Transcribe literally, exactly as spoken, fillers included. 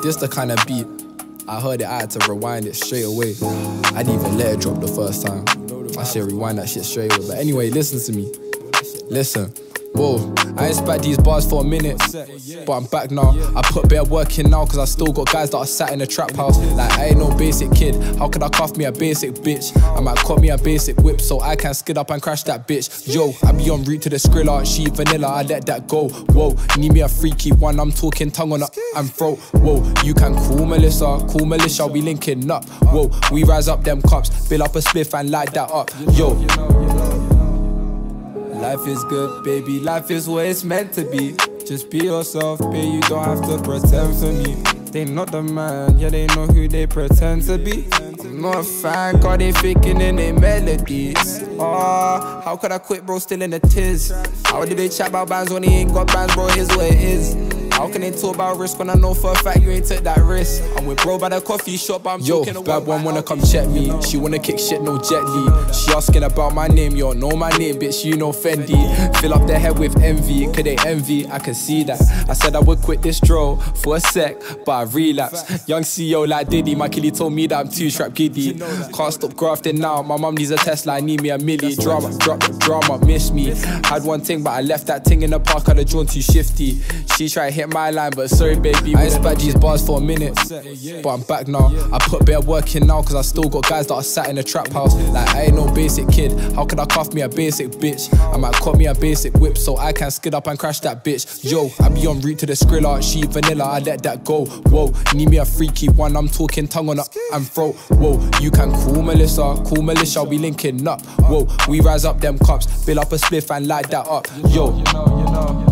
This the kind of beat, I heard it, I had to rewind it straight away. I didn't even let it drop the first time. I should rewind that shit straight away. But anyway, listen to me. Listen. Whoa, I ain't spat these bars for a minute, but I'm back now. I put bare work in now, cause I still got guys that are sat in the trap house. Like I ain't no basic kid, how could I cuff me a basic bitch? I might cut me a basic whip so I can skid up and crash that bitch. Yo, I be en route to the Skrilla, she vanilla, I let that go. Whoa, need me a freaky one, I'm talking tongue on her and throat. Whoa, you can call Melissa, call Militia, we linking up. Whoa, we rise up them cups, fill up a spliff and light that up. Yo, life is good, baby, life is what it's meant to be. Just be yourself, baby, you don't have to pretend for me. They not the man, yeah, they know who they pretend to be. I'm not a fan, cause they faking in their melodies. Oh, how could I quit, bro, still in the tiz? How did they chat about bands when he ain't got bands, bro, here's what it is. How can they talk about risk when I know for a fact you ain't took that risk? I'm with bro by the coffee shop, but I'm yo, talking bad one wanna come check me. She wanna kick shit, no Jet Li. She asking about my name, yo, know my name, bitch, you know Fendi. Fill up their head with envy, could they envy? I can see that. I said I would quit this draw for a sec, but I relapsed. Young C E O like Diddy, my killie told me that I'm too strap giddy. Can't stop grafting now, my mum needs a Tesla, I need me a milli. Drama, drop, drama, miss me. Had one thing, but I left that thing in the park, I'd have drawn too shifty. She tried to hit my line, but sorry baby, I ain't spat these bars for a minute, but I'm back now. I put bare work in now, cause I still got guys that are sat in the trap house. Like I ain't no basic kid, how could I cuff me a basic bitch? I might cut me a basic whip so I can skid up and crash that bitch. Yo, I be en route to the Skrilla, she vanilla, I let that go. Whoa, need me a freaky one, I'm talking tongue on her and throat. Whoa, you can call Melissa, call Militia, we linking up. Whoa, we rise up them cups, fill up a spliff and light that up. Yo,